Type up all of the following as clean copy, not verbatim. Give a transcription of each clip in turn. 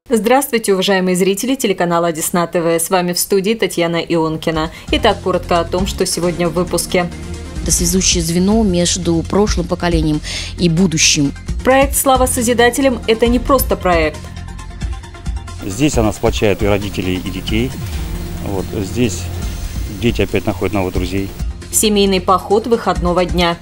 Здравствуйте, уважаемые зрители телеканала Десна ТВ. С вами в студии Татьяна Ионкина. Итак, коротко о том, что сегодня в выпуске. Это связующее звено между прошлым поколением и будущим. Проект «Слава Созидателям» – это не просто проект. Здесь она сплочает и родителей, и детей. Здесь дети опять находят новых друзей. Семейный поход выходного дня.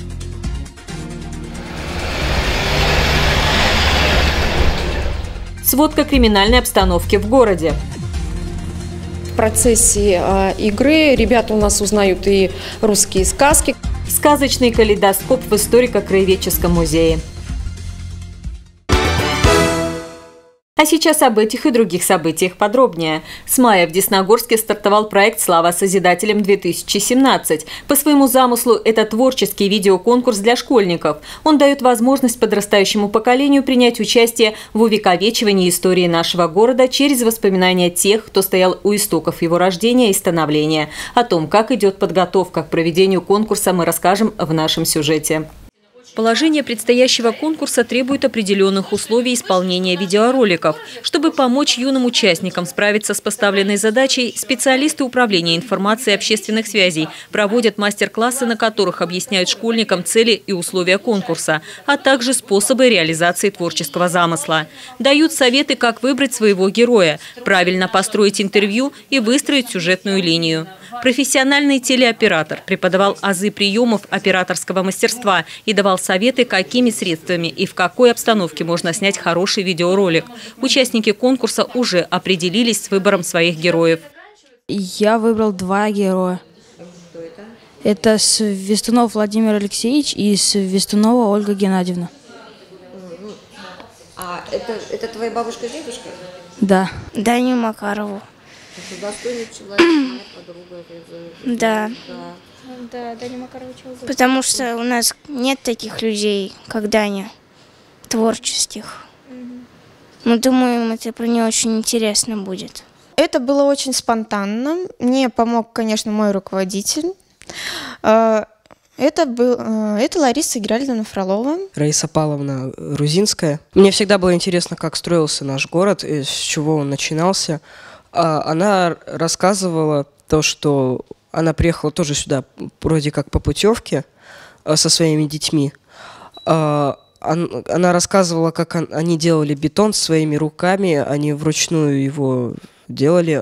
Сводка криминальной обстановки в городе. В процессе игры ребята у нас узнают и русские сказки. Сказочный калейдоскоп в историко-краеведческом музее. А сейчас об этих и других событиях подробнее. С мая в Десногорске стартовал проект «Слава Созидателям-2017». По своему замыслу это творческий видеоконкурс для школьников. Он дает возможность подрастающему поколению принять участие в увековечивании истории нашего города через воспоминания тех, кто стоял у истоков его рождения и становления. О том, как идет подготовка к проведению конкурса, мы расскажем в нашем сюжете. Положение предстоящего конкурса требует определенных условий исполнения видеороликов. Чтобы помочь юным участникам справиться с поставленной задачей, специалисты Управления информации и общественных связей проводят мастер-классы, на которых объясняют школьникам цели и условия конкурса, а также способы реализации творческого замысла. Дают советы, как выбрать своего героя, правильно построить интервью и выстроить сюжетную линию. Профессиональный телеоператор преподавал азы приемов операторского мастерства и давал советы, какими средствами и в какой обстановке можно снять хороший видеоролик. Участники конкурса уже определились с выбором своих героев. Я выбрал два героя. Это Свистунов Владимир Алексеевич и Свистунова Ольга Геннадьевна. А это твоя бабушка и дедушка? Да. Даню Макарову. Достойный человек, моя подруга. Да. Да, Даня Макарович. Потому что у нас нет таких людей, как Даня, творческих. Мы думаем, это про нее очень интересно будет. Это было очень спонтанно. Мне помог, конечно, мой руководитель. Это Лариса Геральдовна Фролова. Раиса Павловна Рузинская. Мне всегда было интересно, как строился наш город, и с чего он начинался. Она рассказывала то, что она приехала тоже сюда вроде как по путевке со своими детьми. Она рассказывала, как они делали бетон своими руками, они вручную его делали.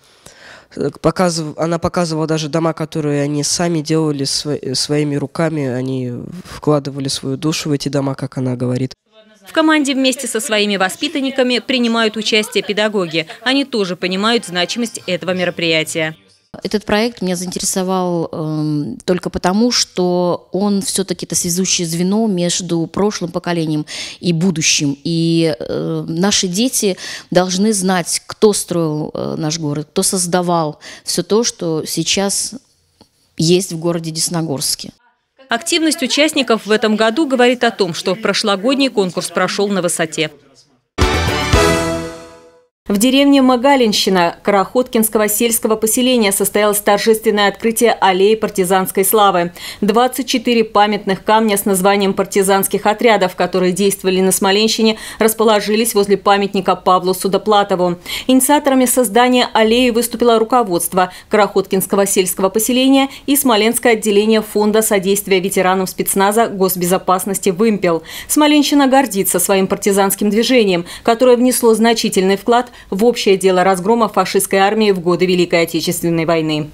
Она показывала даже дома, которые они сами делали своими руками, они вкладывали свою душу в эти дома, как она говорит. В команде вместе со своими воспитанниками принимают участие педагоги. Они тоже понимают значимость этого мероприятия. Этот проект меня заинтересовал только потому, что он все-таки это связующее звено между прошлым поколением и будущим. И наши дети должны знать, кто строил наш город, кто создавал все то, что сейчас есть в городе Десногорске. Активность участников в этом году говорит о том, что прошлогодний конкурс прошел на высоте. В деревне Магалинщина Карахоткинского сельского поселения состоялось торжественное открытие аллеи партизанской славы. 24 памятных камня с названием партизанских отрядов, которые действовали на Смоленщине, расположились возле памятника Павлу Судоплатову. Инициаторами создания аллеи выступило руководство Карахоткинского сельского поселения и Смоленское отделение Фонда содействия ветеранам спецназа госбезопасности «Вымпел». Смоленщина гордится своим партизанским движением, которое внесло значительный вклад в общее дело разгрома фашистской армии в годы Великой Отечественной войны.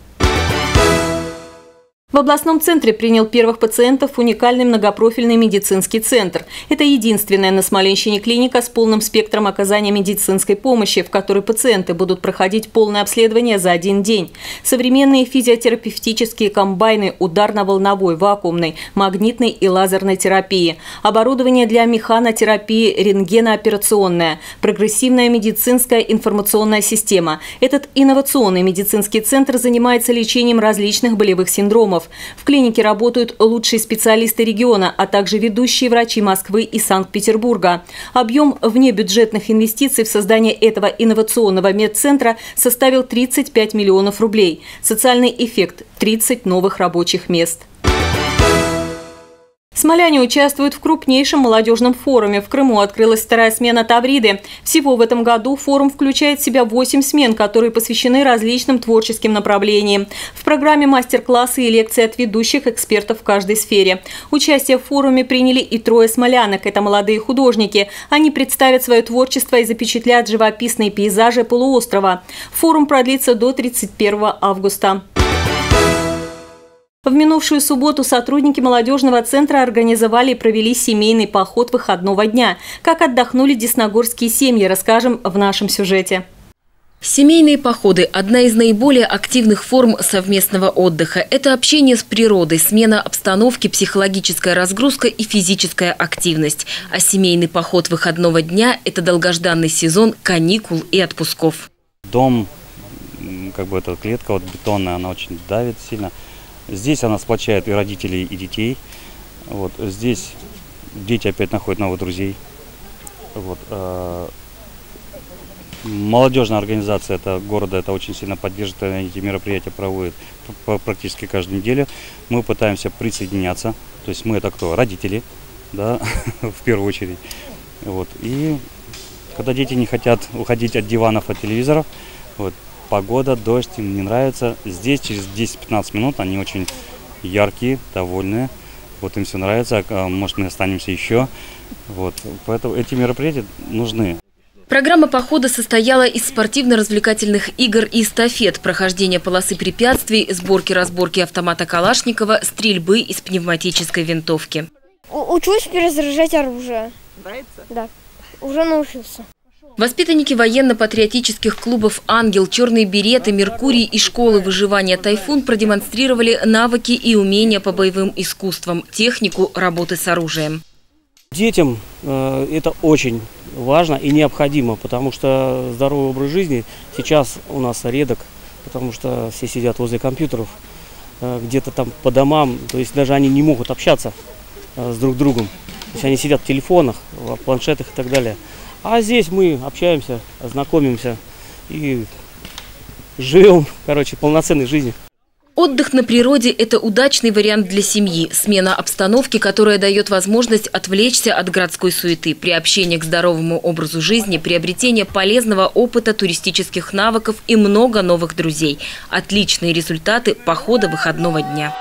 В областном центре принял первых пациентов уникальный многопрофильный медицинский центр. Это единственная на Смоленщине клиника с полным спектром оказания медицинской помощи, в которой пациенты будут проходить полное обследование за один день. Современные физиотерапевтические комбайны ударно-волновой, вакуумной, магнитной и лазерной терапии, оборудование для механотерапии, рентгенооперационная, прогрессивная медицинская информационная система. Этот инновационный медицинский центр занимается лечением различных болевых синдромов. В клинике работают лучшие специалисты региона, а также ведущие врачи Москвы и Санкт-Петербурга. Объем внебюджетных инвестиций в создание этого инновационного медцентра составил 35 миллионов рублей. Социальный эффект – 30 новых рабочих мест. Смоляне участвуют в крупнейшем молодежном форуме. В Крыму открылась вторая смена Тавриды. Всего в этом году форум включает в себя 8 смен, которые посвящены различным творческим направлениям. В программе мастер-классы и лекции от ведущих экспертов в каждой сфере. Участие в форуме приняли и 3 смолянок. Это молодые художники. Они представят свое творчество и запечатлят живописные пейзажи полуострова. Форум продлится до 31 августа. В минувшую субботу сотрудники молодежного центра организовали и провели семейный поход выходного дня. Как отдохнули десногорские семьи, расскажем в нашем сюжете. Семейные походы – одна из наиболее активных форм совместного отдыха. Это общение с природой, смена обстановки, психологическая разгрузка и физическая активность. А семейный поход выходного дня – это долгожданный сезон каникул и отпусков. Дом, эта клетка бетонная, она очень давит сильно. Здесь она сплочает и родителей, и детей. Здесь дети опять находят новых друзей. Молодежная организация города это очень сильно поддерживает, эти мероприятия проводит практически каждую неделю. Мы пытаемся присоединяться. То есть мы это кто? Родители, да, в первую очередь. И когда дети не хотят уходить от диванов, от телевизоров, погода, дождь, им не нравится. Здесь через 10-15 минут они очень яркие, довольные. Им все нравится, может мы останемся еще. Поэтому эти мероприятия нужны. Программа похода состояла из спортивно-развлекательных игр и эстафет, прохождения полосы препятствий, сборки-разборки автомата Калашникова, стрельбы из пневматической винтовки. Учусь перезаряжать оружие. Нравится? Да, уже научился. Воспитанники военно-патриотических клубов «Ангел», «Черные береты», «Меркурий» и школы выживания «Тайфун» продемонстрировали навыки и умения по боевым искусствам, технику работы с оружием. Детям это очень важно и необходимо, потому что здоровый образ жизни сейчас у нас редок, потому что все сидят возле компьютеров, где-то там по домам, то есть даже они не могут общаться с друг другом. То есть они сидят в телефонах, в планшетах и так далее. А здесь мы общаемся, знакомимся и живем, полноценной жизнью. Отдых на природе – это удачный вариант для семьи. Смена обстановки, которая дает возможность отвлечься от городской суеты, приобщение к здоровому образу жизни, приобретение полезного опыта, туристических навыков и много новых друзей. Отличные результаты похода выходного дня.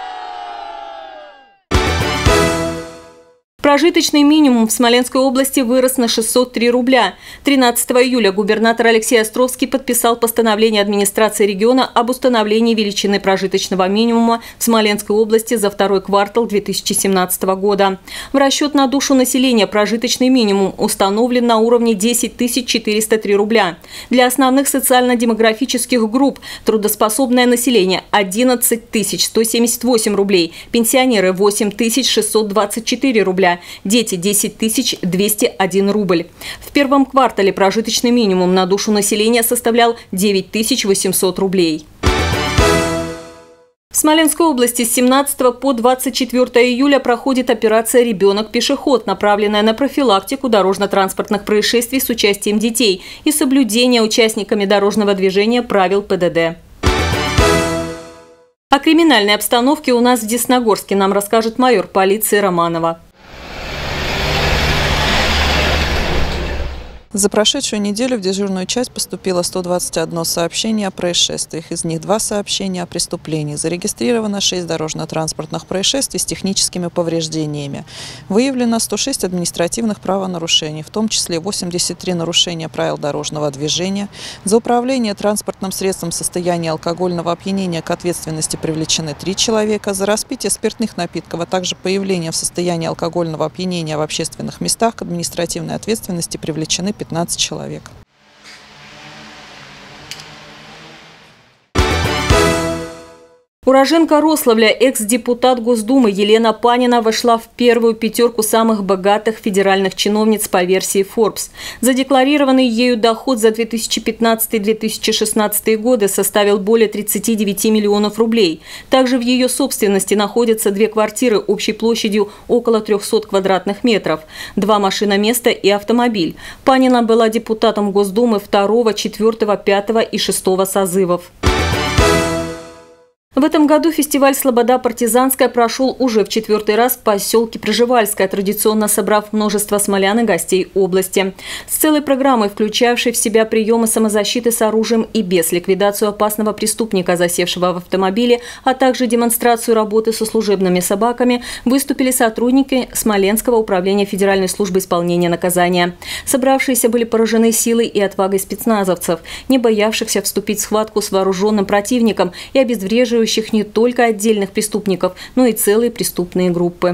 Прожиточный минимум в Смоленской области вырос на 603 рубля. 13 июля губернатор Алексей Островский подписал постановление администрации региона об установлении величины прожиточного минимума в Смоленской области за второй квартал 2017 года. В расчет на душу населения прожиточный минимум установлен на уровне 10 403 рубля. Для основных социально-демографических групп трудоспособное население – 11 178 рублей, пенсионеры – 8 624 рубля. Дети – 10 201 рубль. В первом квартале прожиточный минимум на душу населения составлял 9 800 рублей. В Смоленской области с 17 по 24 июля проходит операция «Ребенок-пешеход», направленная на профилактику дорожно-транспортных происшествий с участием детей и соблюдение участниками дорожного движения правил ПДД. О криминальной обстановке у нас в Десногорске нам расскажет майор полиции Романова. За прошедшую неделю в дежурную часть поступило 121 сообщение о происшествиях. Из них 2 сообщения о преступлении. Зарегистрировано 6 дорожно-транспортных происшествий с техническими повреждениями. Выявлено 106 административных правонарушений, в том числе 83 нарушения правил дорожного движения. За управление транспортным средством в состоянии алкогольного опьянения к ответственности привлечены 3 человека. За распитие спиртных напитков, а также появление в состоянии алкогольного опьянения в общественных местах к административной ответственности привлечены 15 человек. Уроженка Рославля, экс-депутат Госдумы Елена Панина вошла в первую 5 самых богатых федеральных чиновниц по версии Forbes. Задекларированный ею доход за 2015-2016 годы составил более 39 миллионов рублей. Также в ее собственности находятся 2 квартиры общей площадью около 300 квадратных метров, 2 машиноместа и автомобиль. Панина была депутатом Госдумы 2, 4, 5 и 6 созывов. В этом году фестиваль «Слобода партизанская» прошел уже в 4-й раз в поселке Пржевальское, традиционно собрав множество смолян и гостей области. С целой программой, включавшей в себя приемы самозащиты с оружием и без, ликвидацию опасного преступника, засевшего в автомобиле, а также демонстрацию работы со служебными собаками, выступили сотрудники Смоленского управления Федеральной службы исполнения наказания. Собравшиеся были поражены силой и отвагой спецназовцев, не боявшихся вступить в схватку с вооруженным противником и обезвреживающих не только отдельных преступников, но и целые преступные группы.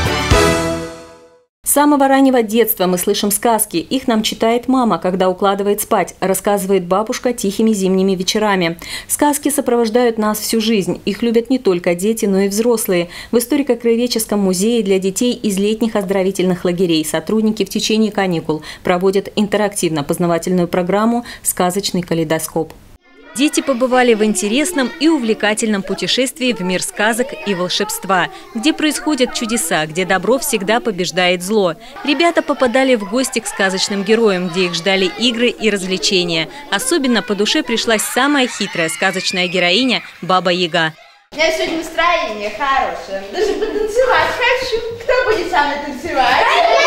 С самого раннего детства мы слышим сказки. Их нам читает мама, когда укладывает спать, рассказывает бабушка тихими зимними вечерами. Сказки сопровождают нас всю жизнь. Их любят не только дети, но и взрослые. В историко-краеведческом музее для детей из летних оздоровительных лагерей сотрудники в течение каникул проводят интерактивно-познавательную программу «Сказочный калейдоскоп». Дети побывали в интересном и увлекательном путешествии в мир сказок и волшебства, где происходят чудеса, где добро всегда побеждает зло. Ребята попадали в гости к сказочным героям, где их ждали игры и развлечения. Особенно по душе пришлась самая хитрая сказочная героиня – Баба Яга. У меня сегодня настроение хорошее. Даже потанцевать хочу. Кто будет со мной танцевать?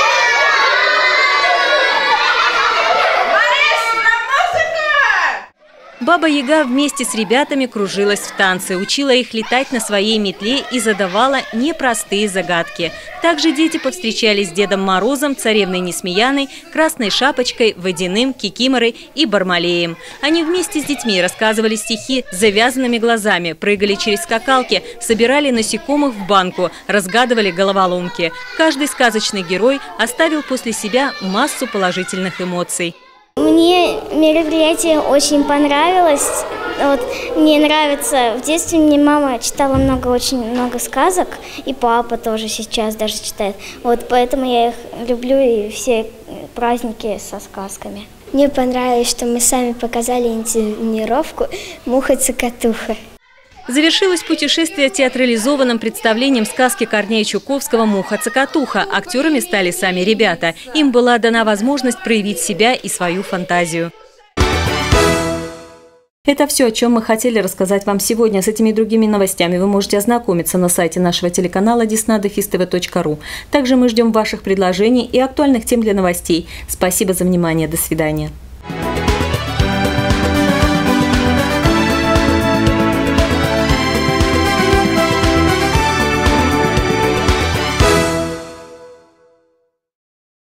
Баба Яга вместе с ребятами кружилась в танце, учила их летать на своей метле и задавала непростые загадки. Также дети повстречались с Дедом Морозом, Царевной Несмеяной, Красной Шапочкой, Водяным, Кикиморой и Бармалеем. Они вместе с детьми рассказывали стихи с завязанными глазами, прыгали через скакалки, собирали насекомых в банку, разгадывали головоломки. Каждый сказочный герой оставил после себя массу положительных эмоций. Мне мероприятие очень понравилось. Вот, мне нравится, в детстве мне мама читала очень много сказок, и папа тоже сейчас даже читает. Вот, поэтому я их люблю и все праздники со сказками. Мне понравилось, что мы сами показали инсценировку «Муха-цокотуха». Завершилось путешествие театрализованным представлением сказки Корнея Чуковского «Муха-цокотуха». Актерами стали сами ребята. Им была дана возможность проявить себя и свою фантазию. Это все, о чем мы хотели рассказать вам сегодня. С этими и другими новостями вы можете ознакомиться на сайте нашего телеканала disney-tv.ru. Также мы ждем ваших предложений и актуальных тем для новостей. Спасибо за внимание. До свидания.